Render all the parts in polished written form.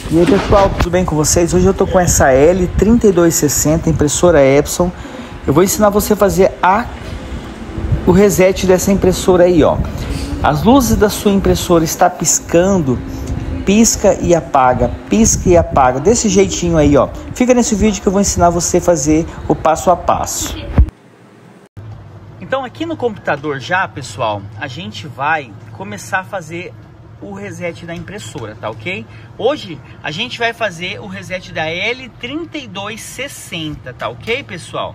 E aí pessoal, tudo bem com vocês? Hoje eu tô com essa L3260 impressora Epson. Eu vou ensinar você a fazer o reset dessa impressora aí, ó. As luzes da sua impressora está piscando, pisca e apaga, desse jeitinho aí, ó. Fica nesse vídeo que eu vou ensinar você a fazer o passo a passo. Então aqui no computador já, pessoal, a gente vai começar a fazer o reset da impressora, tá ok? Hoje a gente vai fazer o reset da L3260, tá ok, pessoal?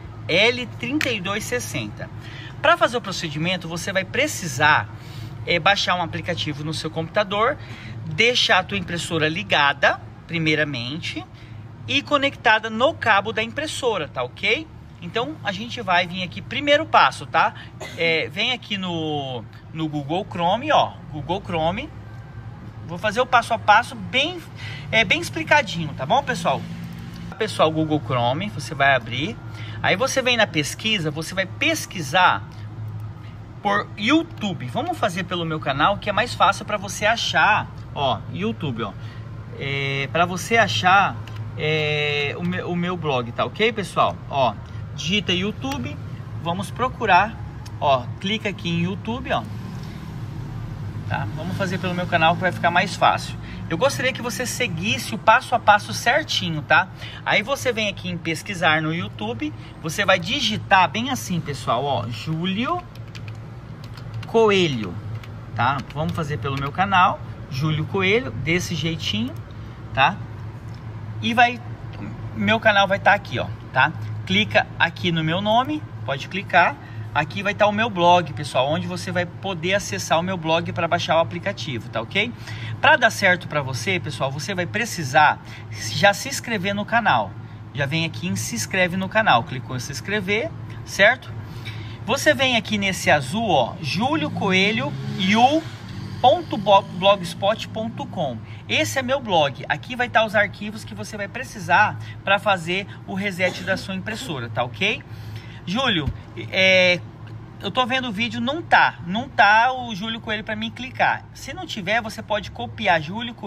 L3260. Para fazer o procedimento, você vai precisar baixar um aplicativo no seu computador, deixar a tua impressora ligada, primeiramente, e conectada no cabo da impressora, tá ok? Então a gente vai vir aqui, primeiro passo, tá? Vem aqui no Google Chrome, ó, Google Chrome. Vou fazer o passo a passo bem explicadinho, tá bom, pessoal? Pessoal, Google Chrome, você vai abrir. Aí você vem na pesquisa, você vai pesquisar por YouTube. Vamos fazer pelo meu canal, que é mais fácil para você achar, ó, YouTube, ó. Para você achar o meu blog, tá ok, pessoal? Ó, digita YouTube, vamos procurar, ó, clica aqui em YouTube, ó, tá? Vamos fazer pelo meu canal que vai ficar mais fácil. Eu gostaria que você seguisse o passo a passo certinho, tá? Aí você vem aqui em pesquisar no YouTube, você vai digitar bem assim, pessoal, ó, Júlio Coelho, tá? Vamos fazer pelo meu canal, Júlio Coelho, desse jeitinho, tá? E meu canal vai estar aqui, ó, tá? Clica aqui no meu nome, pode clicar. Aqui vai estar o meu blog, pessoal, onde você vai poder acessar o meu blog para baixar o aplicativo, tá ok? Para dar certo para você, pessoal, você vai precisar já se inscrever no canal. Já vem aqui em se inscreve no canal, clicou em se inscrever, certo? Você vem aqui nesse azul, ó, juliocoelho.blogspot.com. Esse é meu blog. Aqui vai estar os arquivos que você vai precisar para fazer o reset da sua impressora, tá ok? Júlio, eu tô vendo o vídeo, não tá o Júlio Coelho para mim clicar. Se não tiver, você pode copiar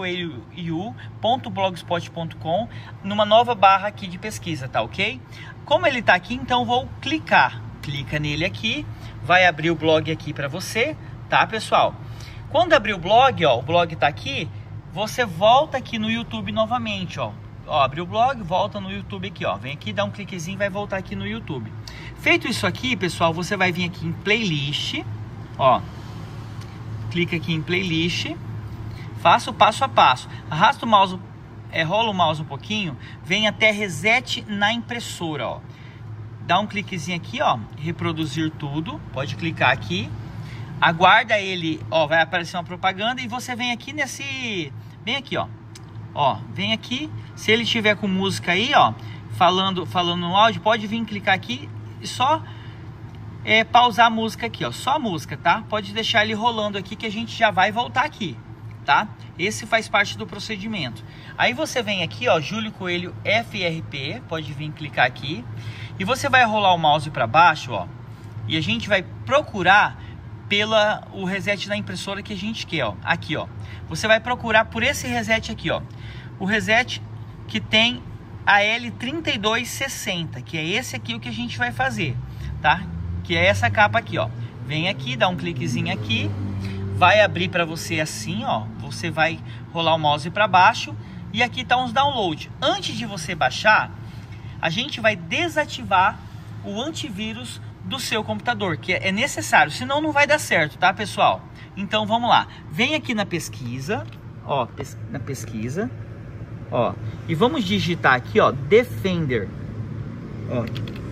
juliocoelho.blogspot.com numa nova barra aqui de pesquisa, tá ok? Como ele tá aqui, então eu vou clicar. Clica nele aqui, vai abrir o blog aqui para você, tá, pessoal? Quando abrir o blog, ó, o blog tá aqui, você volta aqui no YouTube novamente, ó. Ó, abre o blog, volta no YouTube aqui, ó. Vem aqui, dá um cliquezinho e vai voltar aqui no YouTube. Feito isso aqui, pessoal, você vai vir aqui em playlist, ó. Clica aqui em playlist. Faça o passo a passo. Arrasta o mouse, rola o mouse um pouquinho, vem até reset na impressora, ó. Dá um cliquezinho aqui, ó, reproduzir tudo. Pode clicar aqui. Aguarda ele, ó, vai aparecer uma propaganda e você vem aqui vem aqui, ó. Ó, vem aqui, se ele tiver com música aí, ó, falando no áudio, pode vir clicar aqui e só pausar a música aqui, ó, só a música, tá? Pode deixar ele rolando aqui que a gente já vai voltar aqui, tá? Esse faz parte do procedimento. Aí você vem aqui, ó, Júlio Coelho FRP, pode vir clicar aqui e você vai rolar o mouse para baixo, ó, e a gente vai procurar o reset da impressora que a gente quer, ó. Aqui, ó. Você vai procurar por esse reset aqui, ó. O reset que tem a L3260, que é esse aqui o que a gente vai fazer, tá? Que é essa capa aqui, ó. Vem aqui, dá um cliquezinho aqui, vai abrir para você assim, ó. Você vai rolar o mouse para baixo e aqui tá uns download. Antes de você baixar, a gente vai desativar o antivírus do seu computador, que é necessário, senão não vai dar certo, tá, pessoal? Então vamos lá, vem aqui na pesquisa, ó, na pesquisa, ó, e vamos digitar aqui, ó, Defender, ó,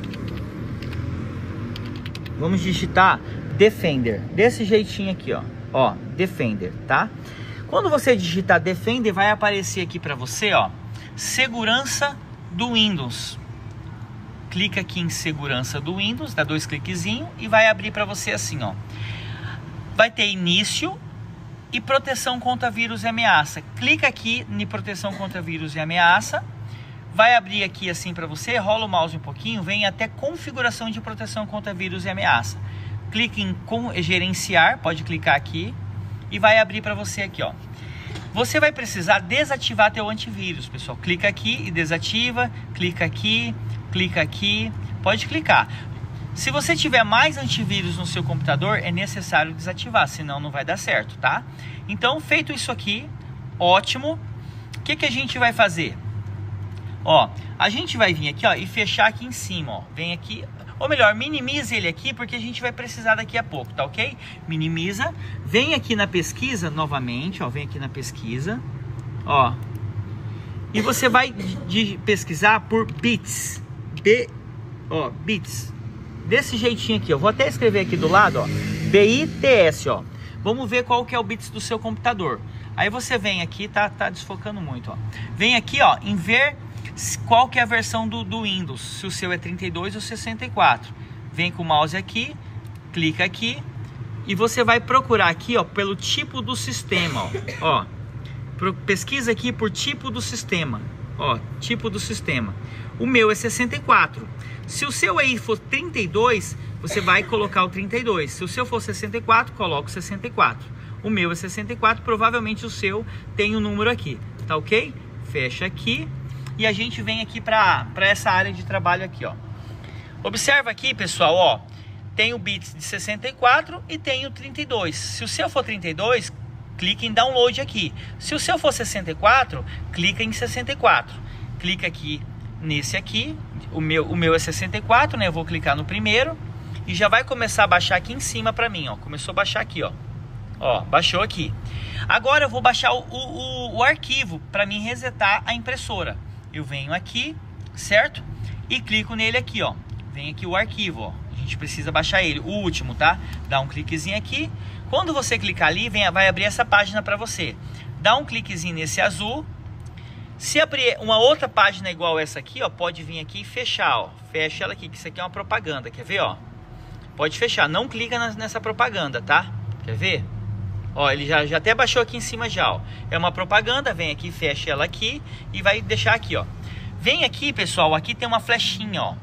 vamos digitar Defender, desse jeitinho aqui, ó, Defender, tá? Quando você digitar Defender, vai aparecer aqui para você, ó, segurança do Windows. Clica aqui em segurança do Windows, dá dois cliquezinhos e vai abrir para você assim, ó. Vai ter início e proteção contra vírus e ameaça. Clica aqui em proteção contra vírus e ameaça. Vai abrir aqui assim para você, rola o mouse um pouquinho, vem até configuração de proteção contra vírus e ameaça. Clique em gerenciar, pode clicar aqui e vai abrir para você aqui, ó. Você vai precisar desativar teu antivírus, pessoal. Clica aqui e desativa, clica aqui, pode clicar. Se você tiver mais antivírus no seu computador, é necessário desativar, senão não vai dar certo, tá? Então, feito isso aqui, ótimo. O que a gente vai fazer? Ó, a gente vai vir aqui, ó, e fechar aqui em cima, ó. Vem aqui, ou melhor, minimize ele aqui, porque a gente vai precisar daqui a pouco, tá ok? Minimiza. Vem aqui na pesquisa novamente, ó, vem aqui na pesquisa, ó. E você vai pesquisar por bits, bits. Desse jeitinho aqui, eu vou até escrever aqui do lado, ó, BITS, ó. Vamos ver qual que é o bits do seu computador. Aí você vem aqui, tá desfocando muito, ó. Vem aqui, ó, em ver qual que é a versão do Windows, se o seu é 32 ou 64. Vem com o mouse aqui, clica aqui e você vai procurar aqui, ó, pelo tipo do sistema, ó. Pesquisa aqui por tipo do sistema, ó, tipo do sistema. O meu é 64. Se o seu aí for 32, você vai colocar o 32. Se o seu for 64, coloca o 64. O meu é 64, provavelmente o seu tem o número aqui, tá ok? Fecha aqui e a gente vem aqui para essa área de trabalho aqui, ó. Observa aqui, pessoal, ó, tem o bits de 64 e tem o 32. Se o seu for 32, clica em download aqui. Se o seu for 64, clica em 64. Clica aqui nesse aqui, o meu é 64, né? Eu vou clicar no primeiro e já vai começar a baixar aqui em cima para mim, ó. Começou a baixar aqui, ó. Ó, baixou aqui. Agora eu vou baixar o arquivo para mim resetar a impressora. Eu venho aqui, certo? E clico nele aqui, ó. Vem aqui o arquivo, ó. A gente precisa baixar ele, o último, tá? Dá um cliquezinho aqui. Quando você clicar ali, vai abrir essa página para você. Dá um cliquezinho nesse azul. Se abrir uma outra página igual essa aqui, ó, pode vir aqui e fechar, ó. Fecha ela aqui, que isso aqui é uma propaganda, quer ver, ó? Pode fechar, não clica nessa propaganda, tá? Quer ver? Ó, ele já até baixou aqui em cima já, ó. É uma propaganda, vem aqui, fecha ela aqui e vai deixar aqui, ó. Vem aqui, pessoal, aqui tem uma flechinha, ó.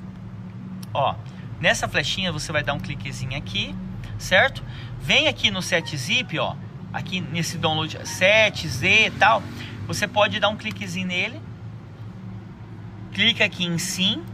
Ó, nessa flechinha você vai dar um cliquezinho aqui, certo? Vem aqui no setzip, ó. Aqui nesse download 7Z e tal. Você pode dar um cliquezinho nele. Clica aqui em sim.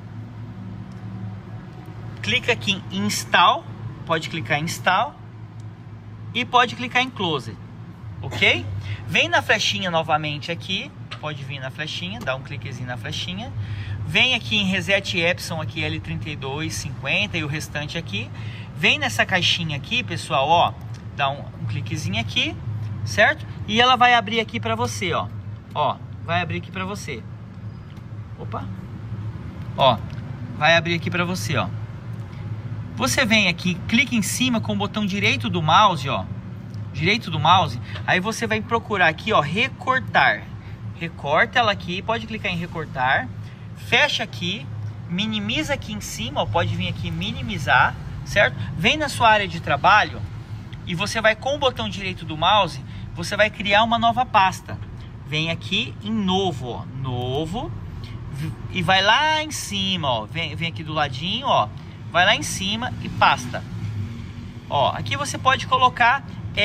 Clica aqui em install. Pode clicar em install. E pode clicar em close. Ok? Vem na flechinha novamente aqui. Pode vir na flechinha. Dá um cliquezinho na flechinha. Vem aqui em reset Epson aqui L3250 e o restante aqui. Vem nessa caixinha aqui, pessoal, ó. Dá um cliquezinho aqui, certo? E ela vai abrir aqui pra você, ó. Ó, vai abrir aqui pra você. Opa. Ó, vai abrir aqui pra você, ó. Você vem aqui, clica em cima com o botão direito do mouse, ó. Direito do mouse. Aí você vai procurar aqui, ó, recortar. Recorta ela aqui, pode clicar em recortar. Fecha aqui, minimiza aqui em cima, ó. Pode vir aqui minimizar, certo? Vem na sua área de trabalho e você vai com o botão direito do mouse, você vai criar uma nova pasta. Vem aqui em novo, ó, novo, e vai lá em cima, ó, vem aqui do ladinho, ó, vai lá em cima e pasta. Ó, aqui você pode colocar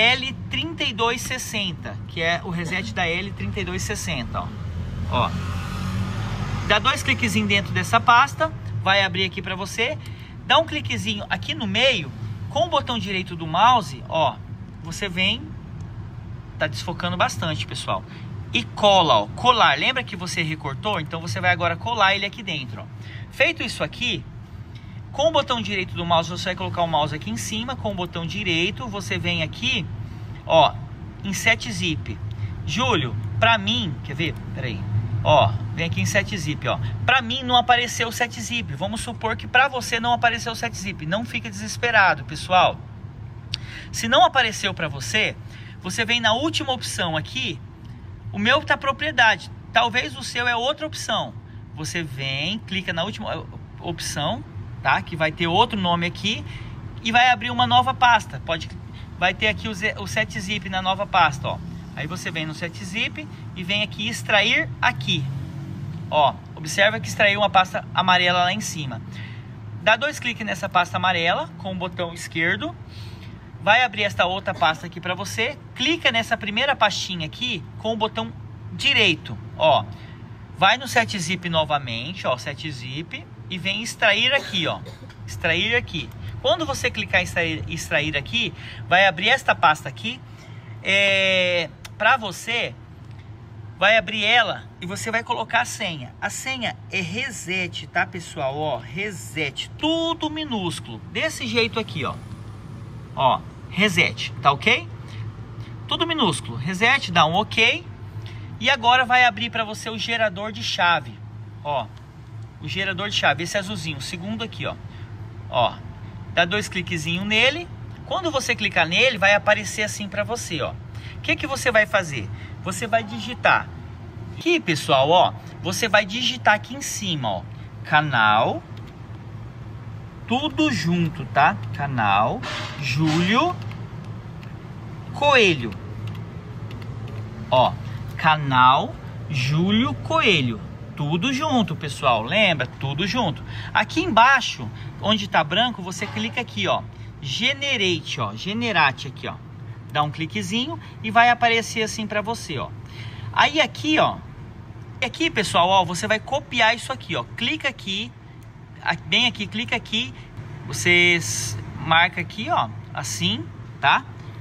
L3260, que é o reset da L3260, ó. Ó. Dá dois cliquezinhos dentro dessa pasta, vai abrir aqui para você. Dá um cliquezinho aqui no meio, com o botão direito do mouse, ó, você vem, tá desfocando bastante, pessoal. E cola, ó, colar. Lembra que você recortou? Então você vai agora colar ele aqui dentro, ó. Feito isso aqui, com o botão direito do mouse, você vai colocar o mouse aqui em cima. Com o botão direito, você vem aqui, ó, em setzip. Júlio, pra mim, quer ver? Peraí. Ó, vem aqui em setzip, ó. Pra mim não apareceu o setzip. Vamos supor que pra você não apareceu o setzip. Não fica desesperado, pessoal. Se não apareceu pra você, você vem na última opção aqui. O meu tá propriedade. Talvez o seu é outra opção. Você vem, clica na última opção, tá? Que vai ter outro nome aqui e vai abrir uma nova pasta. Vai ter aqui o setzip na nova pasta, ó. Aí você vem no setzip e vem aqui extrair aqui. Ó, observa que extraiu uma pasta amarela lá em cima. Dá dois cliques nessa pasta amarela com o botão esquerdo. vai abrir esta outra pasta aqui para você. Clica nessa primeira pastinha aqui com o botão direito, ó. Vai no set zip novamente, ó, set zip, e vem extrair aqui, ó. Extrair aqui. Quando você clicar em extrair aqui, vai abrir esta pasta aqui. Para você, vai abrir ela e você vai colocar a senha. A senha é reset, tá, pessoal? Ó, reset, tudo minúsculo, desse jeito aqui, ó. Ó, reset, tá ok? Tudo minúsculo, reset, dá um ok. E agora vai abrir para você o gerador de chave, ó. O gerador de chave, esse azulzinho, o segundo aqui, ó. Ó, dá 2 cliquezinhos nele. Quando você clicar nele, vai aparecer assim para você, ó. O que que você vai fazer? Você vai digitar aqui, pessoal, ó. Você vai digitar aqui em cima, ó. Canal, tudo junto, tá? Canal Júlio Coelho. Ó, canal Júlio Coelho. Tudo junto, pessoal. Lembra? Tudo junto. Aqui embaixo, onde tá branco, você clica aqui, ó. Generate, ó. Generate aqui, ó. Dá um cliquezinho e vai aparecer assim pra você, ó. Aí aqui, ó. Aqui, pessoal, ó, você vai copiar isso aqui, ó. Clica aqui. Bem aqui, clica aqui. Você marca aqui, ó. Assim, tá?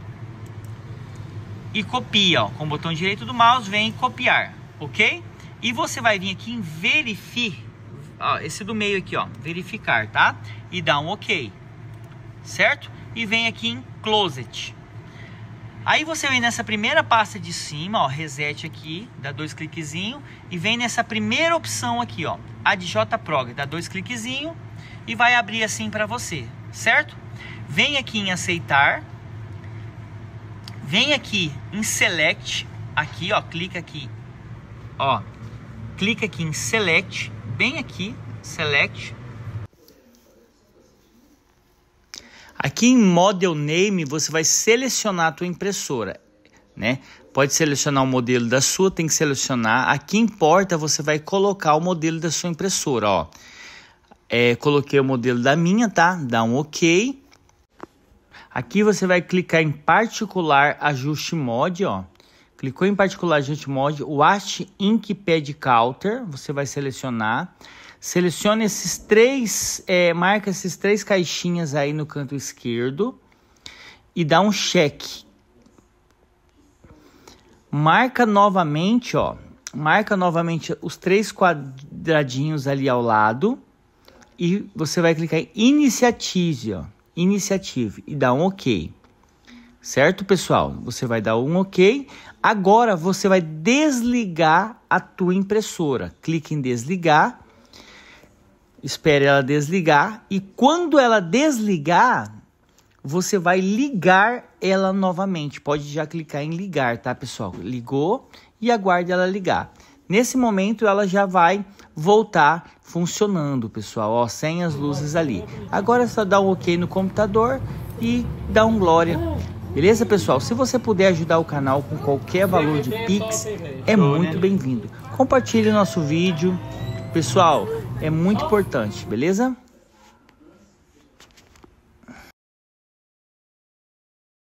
E copia, ó. Com o botão direito do mouse, vem copiar, ok? E você vai vir aqui em verificar, ó, esse do meio aqui, ó, verificar, tá? E dá um ok, certo? E vem aqui em closet. Aí você vem nessa primeira pasta de cima, ó, reset aqui, dá 2 cliquezinhos. E vem nessa primeira opção aqui, ó, AdJProg, dá 2 cliquezinhos. E vai abrir assim para você, certo? Vem aqui em aceitar. Vem aqui em select, aqui, ó, clica aqui, ó. Clica aqui em select, bem aqui, select. Aqui em model name você vai selecionar a tua impressora, né? Pode selecionar o modelo da sua, tem que selecionar. Aqui em porta você vai colocar o modelo da sua impressora, ó. Coloquei o modelo da minha, tá? Dá um ok. Aqui você vai clicar em particular ajuste mod, ó. Clicou em particular ajuste mod, o Wash Ink Pad Counter, você vai selecionar. Selecione esses 3, marca esses 3 caixinhas aí no canto esquerdo e dá um check. Marca novamente, ó. Marca novamente os 3 quadradinhos ali ao lado e você vai clicar em Initiative, ó. Initiative e dá um ok. Certo, pessoal? Você vai dar um ok. Agora você vai desligar a tua impressora. Clique em desligar. Espere ela desligar. E quando ela desligar, você vai ligar ela novamente. Pode já clicar em ligar, tá, pessoal? Ligou e aguarde ela ligar. Nesse momento ela já vai voltar funcionando, pessoal, ó, sem as luzes ali. Agora é só dar um ok no computador e dar um glória. Beleza, pessoal? Se você puder ajudar o canal com qualquer valor de Pix, é muito bem-vindo. Compartilhe o nosso vídeo. Pessoal, é muito importante, beleza?